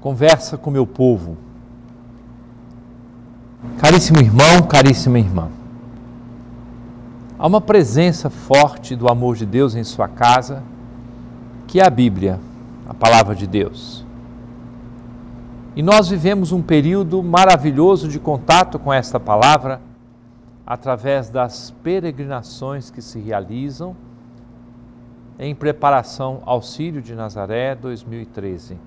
Conversa com meu povo. Caríssimo irmão, caríssima irmã, há uma presença forte do amor de Deus em sua casa, que é a Bíblia, a Palavra de Deus. E nós vivemos um período maravilhoso de contato com esta palavra através das peregrinações que se realizam em preparação ao Círio de Nazaré 2013.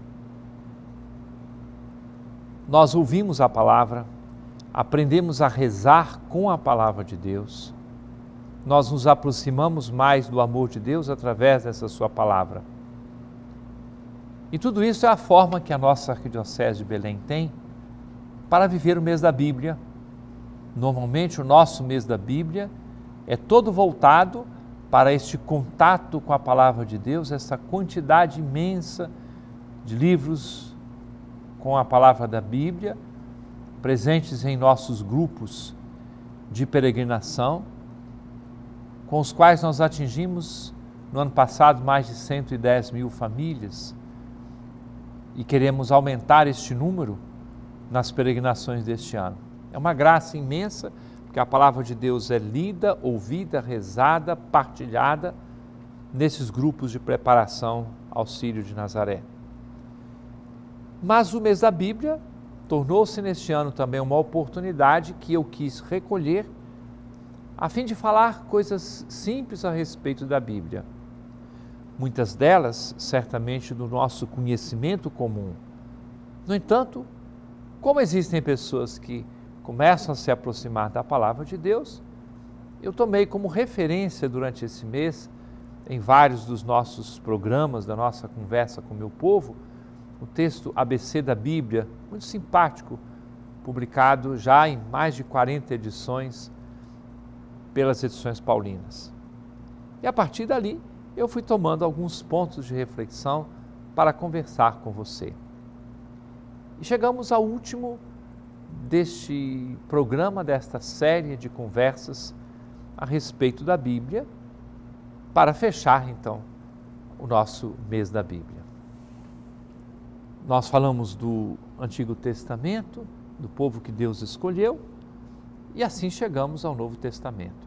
Nós ouvimos a palavra, aprendemos a rezar com a palavra de Deus, nós nos aproximamos mais do amor de Deus através dessa sua palavra. E tudo isso é a forma que a nossa Arquidiocese de Belém tem para viver o mês da Bíblia. Normalmente o nosso mês da Bíblia é todo voltado para este contato com a palavra de Deus, essa quantidade imensa de livros com a palavra da Bíblia, presentes em nossos grupos de peregrinação, com os quais nós atingimos no ano passado mais de 110 mil famílias e queremos aumentar este número nas peregrinações deste ano. É uma graça imensa, porque a palavra de Deus é lida, ouvida, rezada, partilhada nesses grupos de preparação ao Círio de Nazaré. Mas o mês da Bíblia tornou-se neste ano também uma oportunidade que eu quis recolher a fim de falar coisas simples a respeito da Bíblia. Muitas delas, certamente, do nosso conhecimento comum. No entanto, como existem pessoas que começam a se aproximar da palavra de Deus, eu tomei como referência durante esse mês, em vários dos nossos programas, da nossa conversa com o meu povo, o texto ABC da Bíblia, muito simpático, publicado já em mais de 40 edições pelas edições paulinas. E a partir dali, eu fui tomando alguns pontos de reflexão para conversar com você. E chegamos ao último deste programa, desta série de conversas a respeito da Bíblia, para fechar, então, o nosso mês da Bíblia. Nós falamos do Antigo Testamento, do povo que Deus escolheu, e assim chegamos ao Novo Testamento.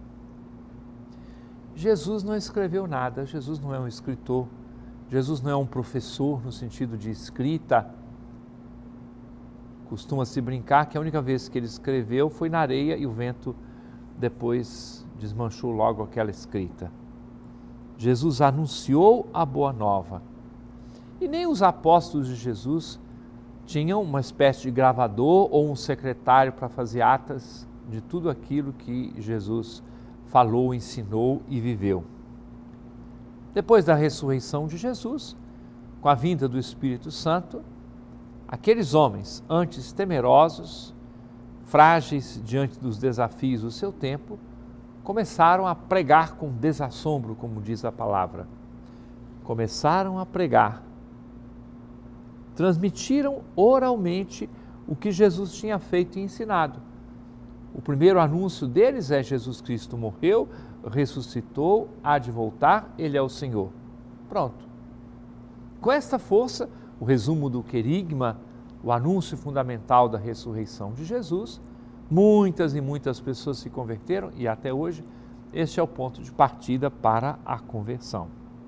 Jesus não escreveu nada, Jesus não é um escritor, Jesus não é um professor no sentido de escrita. Costuma-se brincar que a única vez que ele escreveu foi na areia e o vento depois desmanchou logo aquela escrita. Jesus anunciou a boa nova. E nem os apóstolos de Jesus tinham uma espécie de gravador ou um secretário para fazer atas de tudo aquilo que Jesus falou, ensinou e viveu. Depois da ressurreição de Jesus, com a vinda do Espírito Santo, aqueles homens, antes temerosos, frágeis diante dos desafios do seu tempo, começaram a pregar com desassombro, como diz a palavra. Começaram a pregar. Transmitiram oralmente o que Jesus tinha feito e ensinado. O primeiro anúncio deles é: Jesus Cristo morreu, ressuscitou, há de voltar, Ele é o Senhor. Pronto. Com esta força, o resumo do querigma, o anúncio fundamental da ressurreição de Jesus, muitas e muitas pessoas se converteram e até hoje este é o ponto de partida para a conversão.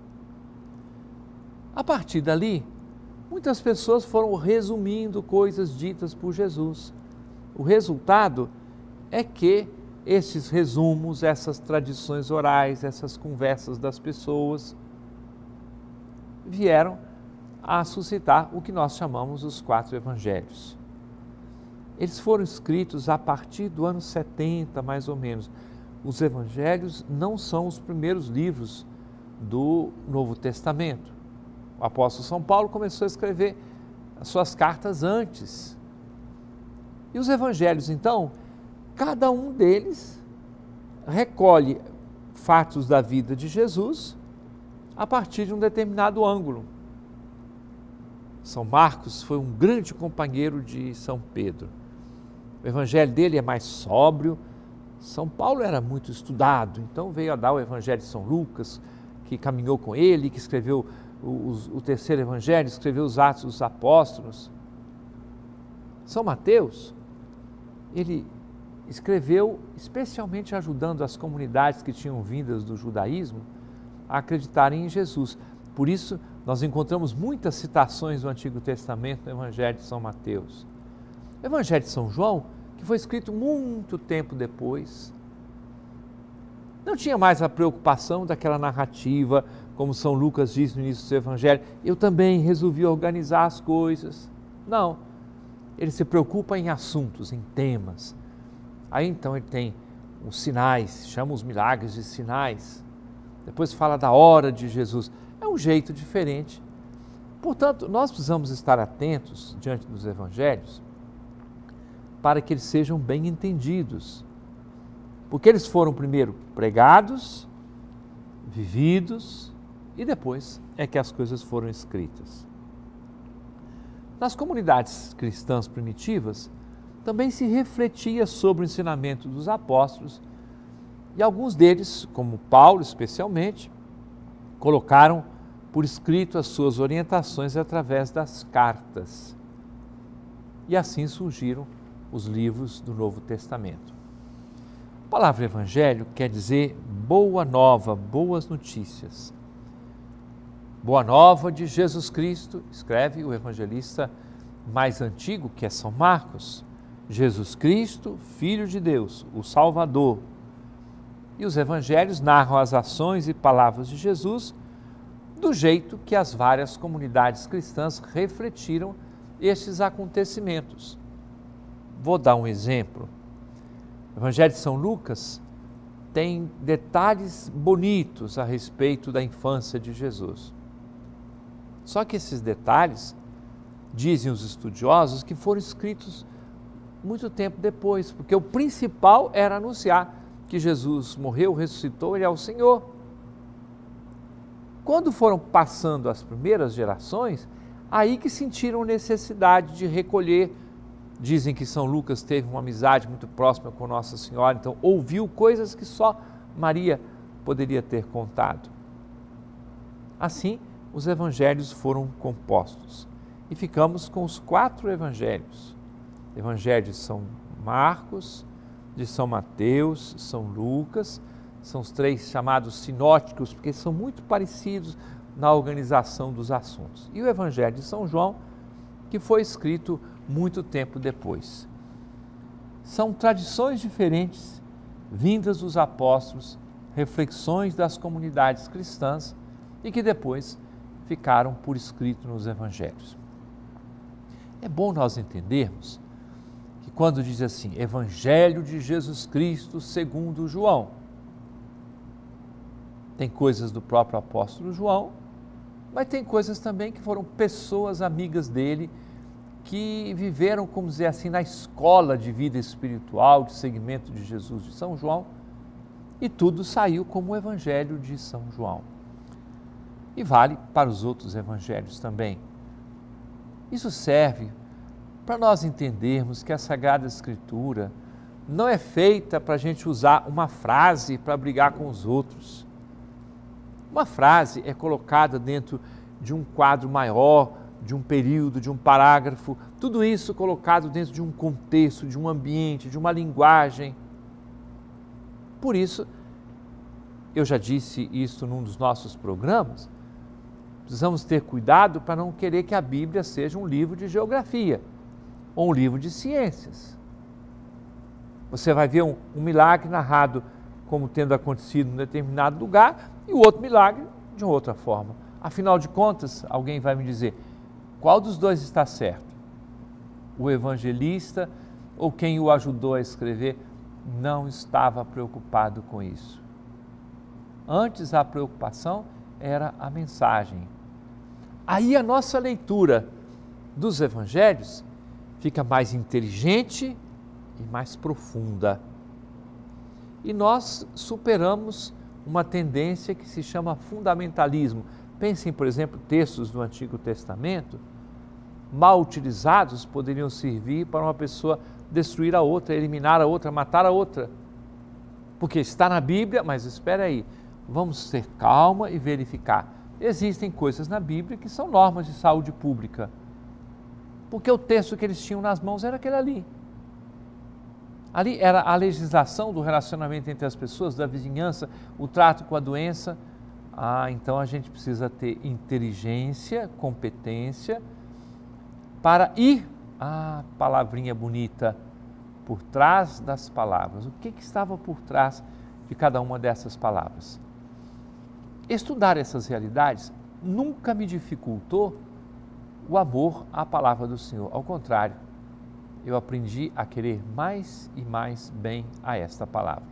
A partir dali, muitas pessoas foram resumindo coisas ditas por Jesus. O resultado é que esses resumos, essas tradições orais, essas conversas das pessoas vieram a suscitar o que nós chamamos os 4 evangelhos. Eles foram escritos a partir do ano 70, mais ou menos. Os evangelhos não são os primeiros livros do Novo Testamento. O apóstolo São Paulo começou a escrever as suas cartas antes. E os evangelhos, então, cada um deles recolhe fatos da vida de Jesus a partir de um determinado ângulo. São Marcos foi um grande companheiro de São Pedro. O evangelho dele é mais sóbrio. São Paulo era muito estudado, então veio a dar o evangelho de São Lucas, que caminhou com ele, que escreveu o terceiro evangelho, escreveu os Atos dos Apóstolos. São Mateus, ele escreveu especialmente ajudando as comunidades que tinham vindas do judaísmo a acreditarem em Jesus. Por isso, nós encontramos muitas citações do Antigo Testamento no Evangelho de São Mateus. O Evangelho de São João, que foi escrito muito tempo depois, não tinha mais a preocupação daquela narrativa, como São Lucas diz no início do seu Evangelho, eu também resolvi organizar as coisas. Não, ele se preocupa em assuntos, em temas. Aí então ele tem os sinais, chama os milagres de sinais. Depois fala da hora de Jesus. É um jeito diferente. Portanto, nós precisamos estar atentos diante dos evangelhos para que eles sejam bem entendidos. Porque eles foram primeiro pregados, vividos e depois é que as coisas foram escritas. Nas comunidades cristãs primitivas, também se refletia sobre o ensinamento dos apóstolos e alguns deles, como Paulo especialmente, colocaram por escrito as suas orientações através das cartas. E assim surgiram os livros do Novo Testamento. A palavra evangelho quer dizer boa nova, boas notícias. Boa nova de Jesus Cristo, escreve o evangelista mais antigo, que é São Marcos. Jesus Cristo, Filho de Deus, o Salvador. E os evangelhos narram as ações e palavras de Jesus do jeito que as várias comunidades cristãs refletiram estes acontecimentos. Vou dar um exemplo. O Evangelho de São Lucas tem detalhes bonitos a respeito da infância de Jesus. Só que esses detalhes, dizem os estudiosos, que foram escritos muito tempo depois, porque o principal era anunciar que Jesus morreu, ressuscitou, ele é o Senhor. Quando foram passando as primeiras gerações, aí que sentiram necessidade de recolher. Dizem que São Lucas teve uma amizade muito próxima com Nossa Senhora, então ouviu coisas que só Maria poderia ter contado. Assim, os evangelhos foram compostos e ficamos com os 4 evangelhos. Evangelho de São Marcos, de São Mateus, São Lucas, são os 3 chamados sinóticos, porque são muito parecidos na organização dos assuntos. E o Evangelho de São João, que foi escrito muito tempo depois. São tradições diferentes, vindas dos apóstolos, reflexões das comunidades cristãs e que depois ficaram por escrito nos evangelhos. É bom nós entendermos que quando diz assim, Evangelho de Jesus Cristo segundo João, tem coisas do próprio apóstolo João, mas tem coisas também que foram pessoas amigas dele, que viveram, como dizer assim, na escola de vida espiritual, de seguimento de Jesus de São João, e tudo saiu como o Evangelho de São João. E vale para os outros evangelhos também. Isso serve para nós entendermos que a Sagrada Escritura não é feita para a gente usar uma frase para brigar com os outros. Uma frase é colocada dentro de um quadro maior, de um período, de um parágrafo, tudo isso colocado dentro de um contexto, de um ambiente, de uma linguagem. Por isso, eu já disse isso num dos nossos programas, precisamos ter cuidado para não querer que a Bíblia seja um livro de geografia ou um livro de ciências. Você vai ver um milagre narrado como tendo acontecido em determinado lugar e o outro milagre de uma outra forma. Afinal de contas, alguém vai me dizer, qual dos dois está certo? O evangelista ou quem o ajudou a escrever não estava preocupado com isso. Antes a preocupação era a mensagem. Aí a nossa leitura dos evangelhos fica mais inteligente e mais profunda. E nós superamos uma tendência que se chama fundamentalismo. Pensem, por exemplo, textos do Antigo Testamento, mal utilizados, poderiam servir para uma pessoa destruir a outra, eliminar a outra, matar a outra. Porque está na Bíblia, mas espera aí, vamos ter calma e verificar. Existem coisas na Bíblia que são normas de saúde pública. porque o texto que eles tinham nas mãos era aquele ali. Ali era a legislação do relacionamento entre as pessoas, da vizinhança, o trato com a doença. Então a gente precisa ter inteligência, competência para ir, palavrinha bonita, por trás das palavras. O que estava por trás de cada uma dessas palavras? Estudar essas realidades nunca me dificultou o amor à palavra do Senhor. Ao contrário, eu aprendi a querer mais e mais bem a esta palavra.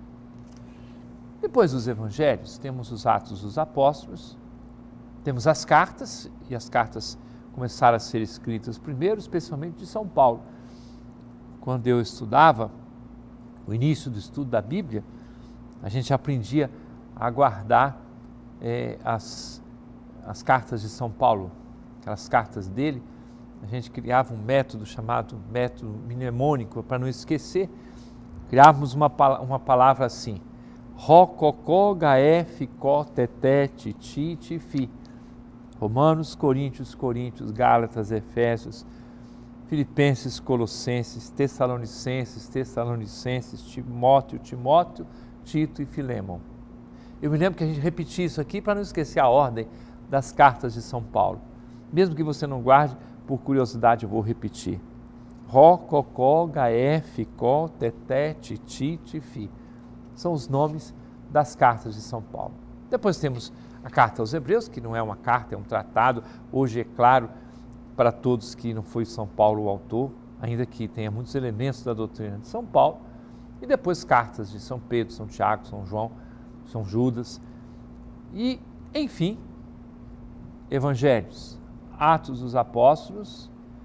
Depois dos evangelhos, temos os Atos dos Apóstolos, temos as cartas, e as cartas começaram a ser escritas primeiro, especialmente de São Paulo. Quando eu estudava, o início do estudo da Bíblia, a gente aprendia a guardar as cartas de São Paulo, aquelas cartas dele. A gente criava um método chamado método mnemônico, para não esquecer. Criávamos uma palavra assim: Rococó, Gaé, Ficó, Teté, Titi, Tifi. Romanos, Coríntios, Gálatas, Efésios, Filipenses, Colossenses, Tessalonicenses, Timóteo, Tito e Filemon. Eu me lembro que a gente repetia isso aqui para não esquecer a ordem das cartas de São Paulo. Mesmo que você não guarde, por curiosidade eu vou repetir. Ró, Cocó, Gaé, Ficó, Teté, Titi, Tifi. São os nomes das cartas de São Paulo. Depois temos a carta aos Hebreus, que não é uma carta, é um tratado. Hoje é claro para todos que não foi São Paulo o autor, ainda que tenha muitos elementos da doutrina de São Paulo. E depois cartas de São Pedro, São Tiago, São João, São Judas. E, enfim, evangelhos, Atos dos Apóstolos,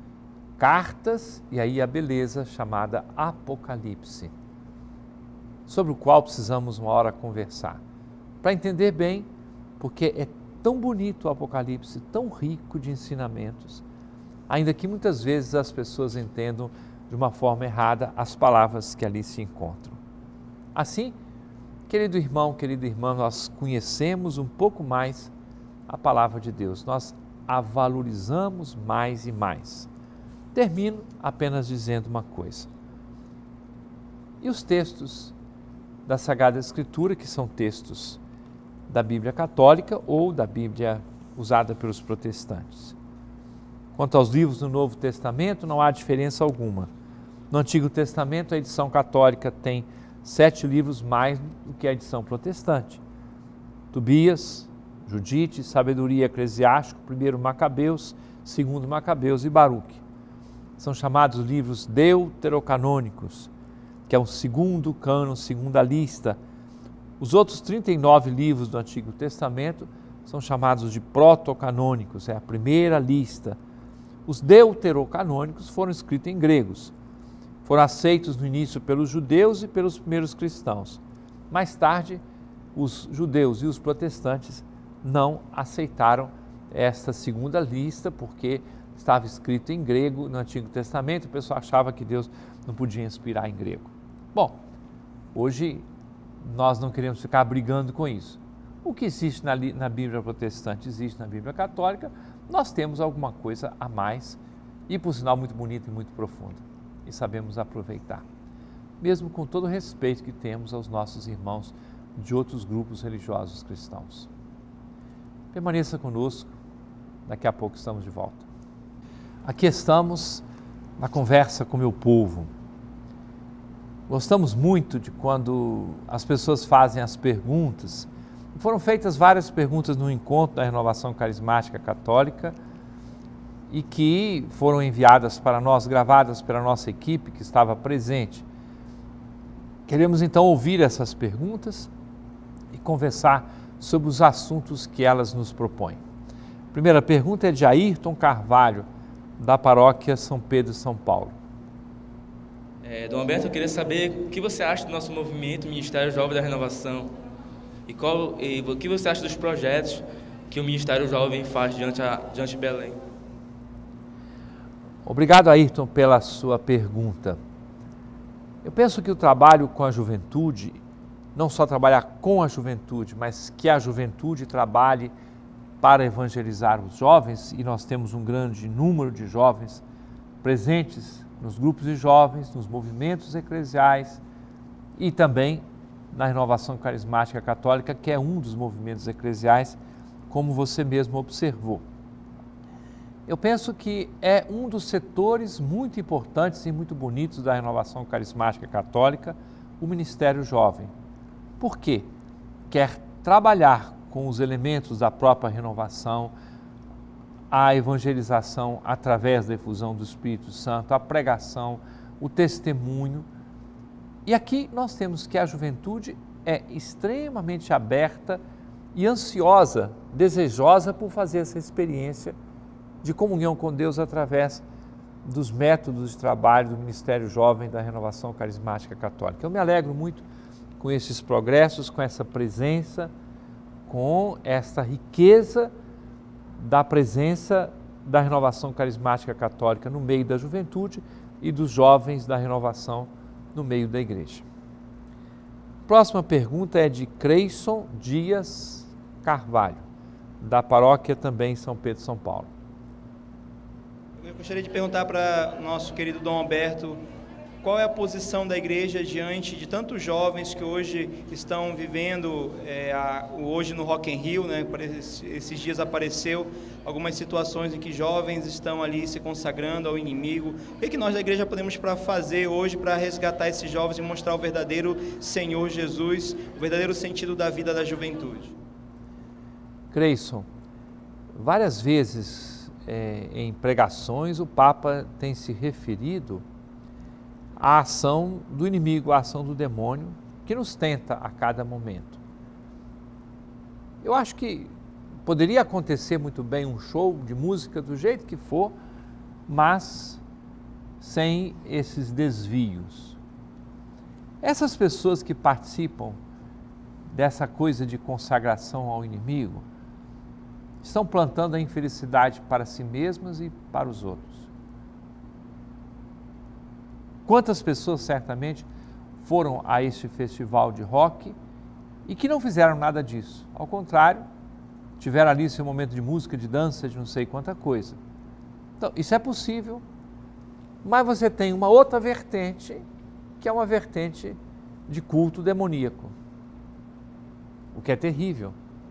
cartas e aí a beleza chamada Apocalipse, sobre o qual precisamos uma hora conversar, para entender bem, porque é tão bonito o Apocalipse, tão rico de ensinamentos, ainda que muitas vezes as pessoas entendam de uma forma errada as palavras que ali se encontram. Assim, querido irmão, querida irmã, nós conhecemos um pouco mais a palavra de Deus, nós a valorizamos mais e mais. Termino apenas dizendo uma coisa. E os textos da Sagrada Escritura, que são textos da Bíblia Católica ou da Bíblia usada pelos protestantes? Quanto aos livros do Novo Testamento, não há diferença alguma. No Antigo Testamento, a edição católica tem 7 livros mais do que a edição protestante. Tobias, Judite, Sabedoria Eclesiástica, 1 Macabeus, 2 Macabeus e Baruque. São chamados livros deuterocanônicos, que é um segundo cânon, segunda lista. Os outros 39 livros do Antigo Testamento são chamados de protocanônicos, é a primeira lista. Os deuterocanônicos foram escritos em gregos. Foram aceitos no início pelos judeus e pelos primeiros cristãos. Mais tarde, os judeus e os protestantes não aceitaram esta segunda lista, porque estava escrito em grego no Antigo Testamento, o pessoal achava que Deus não podia inspirar em grego. Bom, hoje nós não queremos ficar brigando com isso. O que existe na Bíblia protestante existe na Bíblia católica, nós temos alguma coisa a mais e, por sinal, muito bonita e muito profunda, e sabemos aproveitar, mesmo com todo o respeito que temos aos nossos irmãos de outros grupos religiosos cristãos. Permaneça conosco, daqui a pouco estamos de volta. Aqui estamos na conversa com o meu povo. Gostamos muito de quando as pessoas fazem as perguntas. Foram feitas várias perguntas no encontro da Renovação Carismática Católica e que foram enviadas para nós, gravadas pela nossa equipe que estava presente. Queremos então ouvir essas perguntas e conversar sobre os assuntos que elas nos propõem. A primeira pergunta é de Ayrton Carvalho, da paróquia São Pedro, São Paulo. Dom Alberto, eu queria saber o que você acha do nosso movimento Ministério Jovem da Renovação e o que você acha dos projetos que o Ministério Jovem faz diante de Belém. Obrigado, Ayrton, pela sua pergunta. Eu penso que o trabalho com a juventude, não só trabalhar com a juventude, mas que a juventude trabalhe para evangelizar os jovens, e nós temos um grande número de jovens presentes nos grupos de jovens, nos movimentos eclesiais e também na Renovação Carismática Católica, que é um dos movimentos eclesiais, como você mesmo observou. Eu penso que é um dos setores muito importantes e muito bonitos da Renovação Carismática Católica, o Ministério Jovem. Por quê? Quer trabalhar com os elementos da própria renovação, a evangelização através da efusão do Espírito Santo, a pregação, o testemunho. E aqui nós temos que a juventude é extremamente aberta e ansiosa, desejosa por fazer essa experiência de comunhão com Deus através dos métodos de trabalho do Ministério Jovem da Renovação Carismática Católica. Eu me alegro muito com esses progressos, com essa presença, com esta riqueza da presença da Renovação Carismática Católica no meio da juventude e dos jovens da renovação no meio da igreja. Próxima pergunta é de Creison Dias Carvalho, da paróquia também São Pedro, São Paulo. Eu gostaria de perguntar para nosso querido Dom Alberto, qual é a posição da igreja diante de tantos jovens que hoje estão vivendo, hoje no Rock in Rio, né? Esses dias apareceu algumas situações em que jovens estão ali se consagrando ao inimigo. O que nós da igreja podemos fazer hoje para resgatar esses jovens e mostrar o verdadeiro Senhor Jesus, o verdadeiro sentido da vida da juventude? Creison, várias vezes em pregações o Papa tem se referido à ação do inimigo, à ação do demônio, que nos tenta a cada momento. Eu acho que poderia acontecer muito bem um show de música do jeito que for, mas sem esses desvios. Essas pessoas que participam dessa coisa de consagração ao inimigo estão plantando a infelicidade para si mesmas e para os outros. Quantas pessoas certamente foram a este festival de rock e que não fizeram nada disso. Ao contrário, tiveram ali seu momento de música, de dança, de não sei quanta coisa. Então, isso é possível, mas você tem uma outra vertente, que é uma vertente de culto demoníaco, o que é terrível.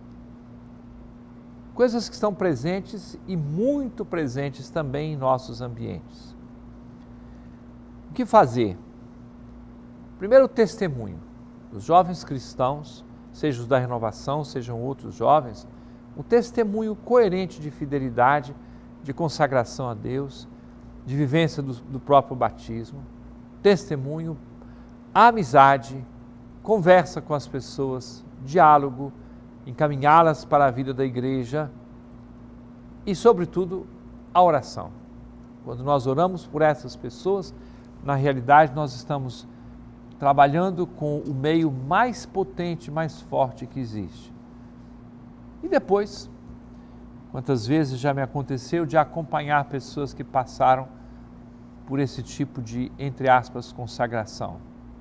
Coisas que estão presentes e muito presentes também em nossos ambientes. O que fazer? Primeiro, o testemunho. Os jovens cristãos, sejam os da renovação, sejam outros jovens, um testemunho coerente de fidelidade, de consagração a Deus, de vivência do próprio batismo, testemunho, amizade, conversa com as pessoas, diálogo, encaminhá-las para a vida da igreja e, sobretudo, a oração. Quando nós oramos por essas pessoas, na realidade nós estamos trabalhando com o meio mais potente, mais forte que existe. E depois, quantas vezes já me aconteceu de acompanhar pessoas que passaram por esse tipo de, entre aspas, consagração.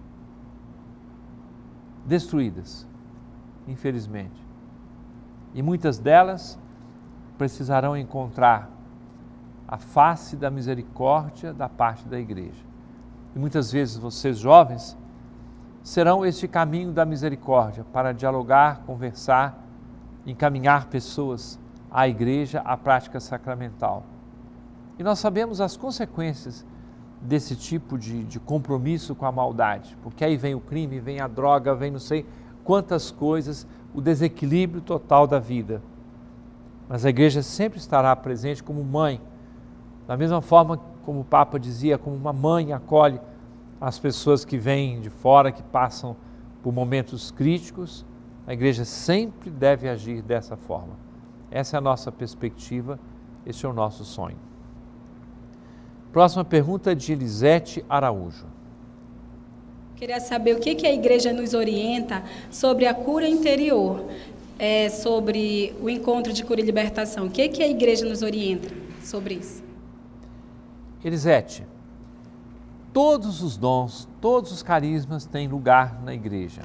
Destruídas, infelizmente. E muitas delas precisarão encontrar a face da misericórdia da parte da igreja. E muitas vezes vocês jovens serão este caminho da misericórdia para dialogar, conversar, encaminhar pessoas à igreja, à prática sacramental. E nós sabemos as consequências desse tipo de compromisso com a maldade, porque aí vem o crime, vem a droga, vem não sei quantas coisas, o desequilíbrio total da vida. Mas a igreja sempre estará presente como mãe, da mesma forma como o Papa dizia, como uma mãe acolhe as pessoas que vêm de fora, que passam por momentos críticos, a igreja sempre deve agir dessa forma. Essa é a nossa perspectiva, esse é o nosso sonho. Próxima pergunta é de Elisete Araújo. Queria saber o que a igreja nos orienta sobre a cura interior, sobre o encontro de cura e libertação. O que a igreja nos orienta sobre isso? Elisete, todos os dons, todos os carismas têm lugar na igreja.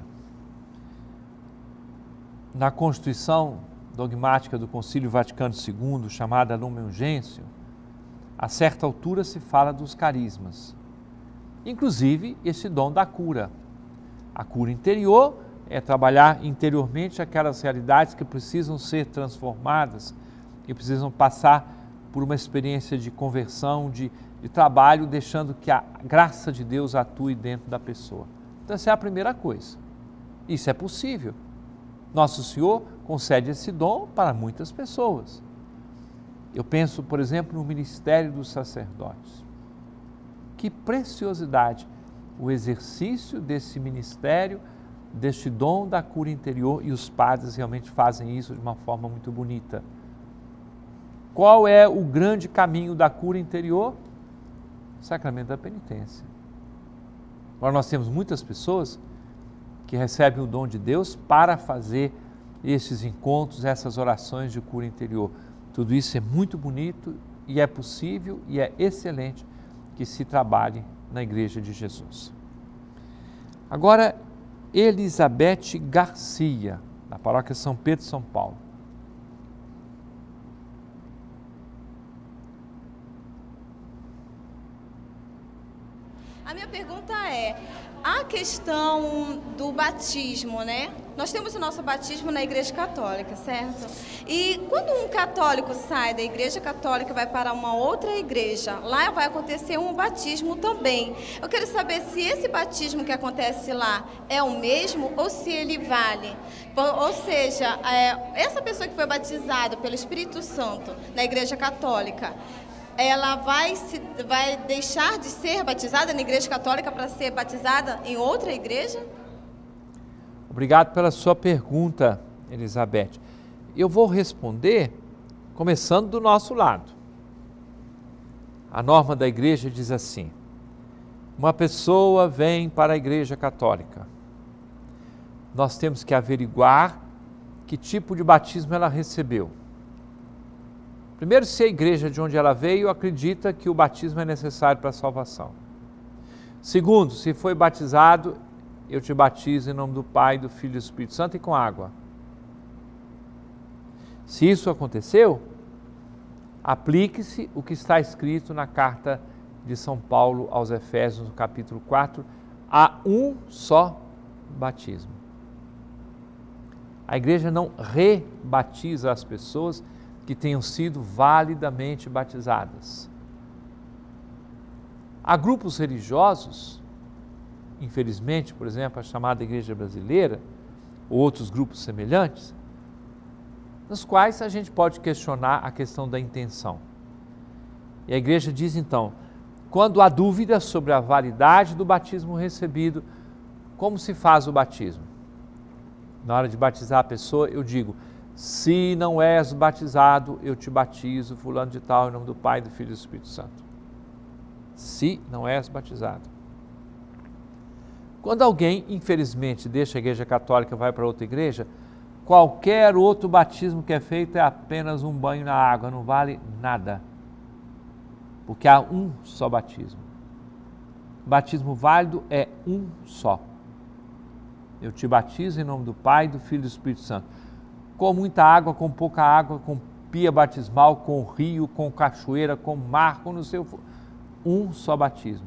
Na Constituição dogmática do Concílio Vaticano II, chamada Lumen Gentium, A certa altura se fala dos carismas, inclusive esse dom da cura. A cura interior é trabalhar interiormente aquelas realidades que precisam ser transformadas, que precisam passar por uma experiência de conversão, de trabalho, deixando que a graça de Deus atue dentro da pessoa. Então essa é a primeira coisa. Isso é possível. Nosso Senhor concede esse dom para muitas pessoas. Eu penso, por exemplo, no ministério dos sacerdotes. Que preciosidade o exercício desse ministério, deste dom da cura interior, e os padres realmente fazem isso de uma forma muito bonita. Qual é o grande caminho da cura interior? O sacramento da penitência. Agora nós temos muitas pessoas que recebem o dom de Deus para fazer esses encontros, essas orações de cura interior. Tudo isso é muito bonito e é possível e é excelente que se trabalhe na Igreja de Jesus. Agora, Elizabeth Garcia, da Paróquia São Pedro, São Paulo. A minha pergunta é, a questão do batismo, né? Nós temos o nosso batismo na Igreja Católica, certo? E quando um católico sai da Igreja Católica e vai para uma outra igreja, lá vai acontecer um batismo também. Eu quero saber se esse batismo que acontece lá é o mesmo ou se ele vale. Ou seja, essa pessoa que foi batizada pelo Espírito Santo na Igreja Católica, ela vai deixar de ser batizada na Igreja Católica para ser batizada em outra igreja? Obrigado pela sua pergunta, Elizabeth. Eu vou responder começando do nosso lado. A norma da igreja diz assim: uma pessoa vem para a Igreja Católica. Nós temos que averiguar que tipo de batismo ela recebeu. Primeiro, se a igreja de onde ela veio acredita que o batismo é necessário para a salvação. Segundo, se foi batizado, eu te batizo em nome do Pai, do Filho e do Espírito Santo e com água. Se isso aconteceu, aplique-se o que está escrito na carta de São Paulo aos Efésios, no capítulo 4, há um só batismo. A igreja não rebatiza as pessoas que tenham sido validamente batizadas. Há grupos religiosos, infelizmente, por exemplo, a chamada Igreja Brasileira, ou outros grupos semelhantes, nos quais a gente pode questionar a questão da intenção. E a igreja diz então, quando há dúvida sobre a validade do batismo recebido, como se faz o batismo? Na hora de batizar a pessoa, eu digo: se não és batizado, eu te batizo, fulano de tal, em nome do Pai, do Filho e do Espírito Santo. Se não és batizado. Quando alguém, infelizmente, deixa a Igreja Católica e vai para outra igreja, qualquer outro batismo que é feito é apenas um banho na água, não vale nada. Porque há um só batismo. O batismo válido é um só. Eu te batizo em nome do Pai, do Filho e do Espírito Santo. Com muita água, com pouca água, com pia batismal, com rio, com cachoeira, com mar, com não sei o que. Um só batismo.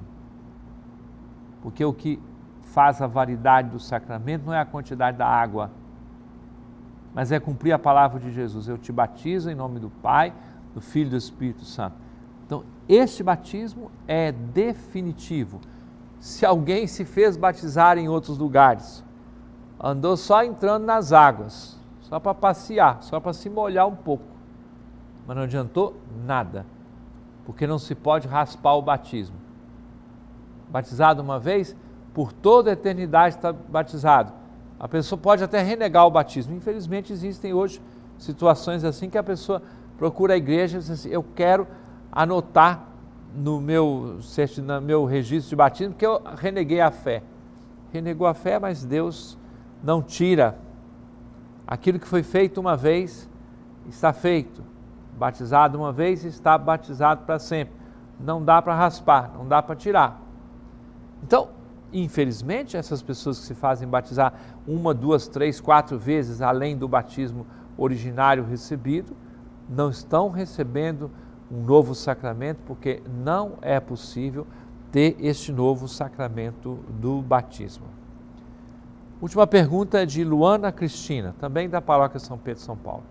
Porque o que faz a validade do sacramento não é a quantidade da água, mas é cumprir a palavra de Jesus. Eu te batizo em nome do Pai, do Filho e do Espírito Santo. Então, este batismo é definitivo. Se alguém se fez batizar em outros lugares, andou só entrando nas águas, só para passear, só para se molhar um pouco, mas não adiantou nada, porque não se pode raspar o batismo. Batizado uma vez, por toda a eternidade está batizado. A pessoa pode até renegar o batismo. Infelizmente existem hoje situações assim que a pessoa procura a igreja e diz assim: eu quero anotar no meu registro de batismo que eu reneguei a fé. Renegou a fé, mas Deus não tira. Aquilo que foi feito uma vez, está feito. Batizado uma vez, está batizado para sempre. Não dá para raspar, não dá para tirar. Então, infelizmente, essas pessoas que se fazem batizar 1, 2, 3, 4 vezes além do batismo originário recebido, não estão recebendo um novo sacramento, porque não é possível ter este novo sacramento do batismo. Última pergunta é de Luana Cristina, também da Paróquia São Pedro, São Paulo.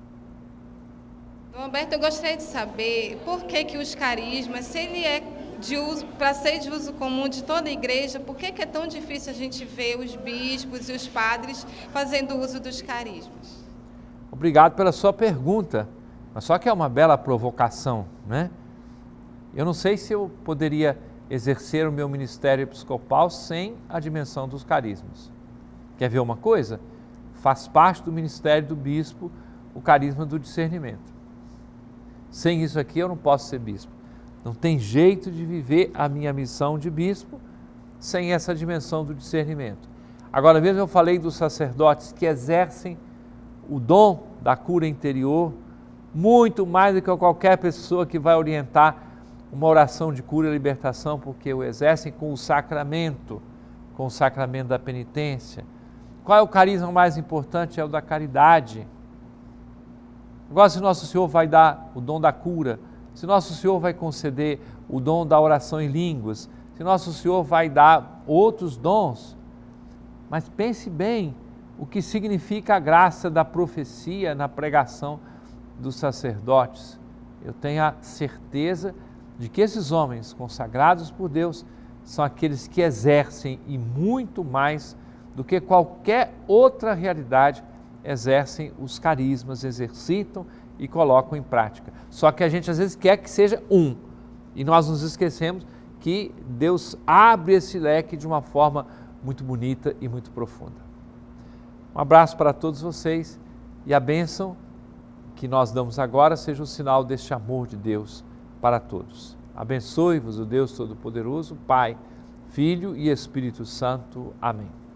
Dom Alberto, eu gostaria de saber por que os carismas, se ele é para ser de uso comum de toda a igreja, por que é tão difícil a gente ver os bispos e os padres fazendo uso dos carismas? Obrigado pela sua pergunta, mas só que é uma bela provocação, né? Eu não sei se eu poderia exercer o meu ministério episcopal sem a dimensão dos carismas. Quer ver uma coisa? Faz parte do ministério do bispo o carisma do discernimento. Sem isso aqui eu não posso ser bispo. Não tem jeito de viver a minha missão de bispo sem essa dimensão do discernimento. Agora mesmo eu falei dos sacerdotes que exercem o dom da cura interior muito mais do que qualquer pessoa que vai orientar uma oração de cura e libertação, porque o exercem com o sacramento da penitência. Qual é o carisma mais importante? É o da caridade. Agora, se Nosso Senhor vai dar o dom da cura, se Nosso Senhor vai conceder o dom da oração em línguas, se Nosso Senhor vai dar outros dons, mas pense bem o que significa a graça da profecia na pregação dos sacerdotes. Eu tenho a certeza de que esses homens consagrados por Deus são aqueles que exercem, e muito mais do que qualquer outra realidade, exercem os carismas, exercitam e colocam em prática. Só que a gente às vezes quer que seja um, e nós nos esquecemos que Deus abre esse leque de uma forma muito bonita e muito profunda. Um abraço para todos vocês e a bênção que nós damos agora seja o sinal deste amor de Deus para todos. Abençoe-vos o Deus Todo-Poderoso, Pai, Filho e Espírito Santo. Amém.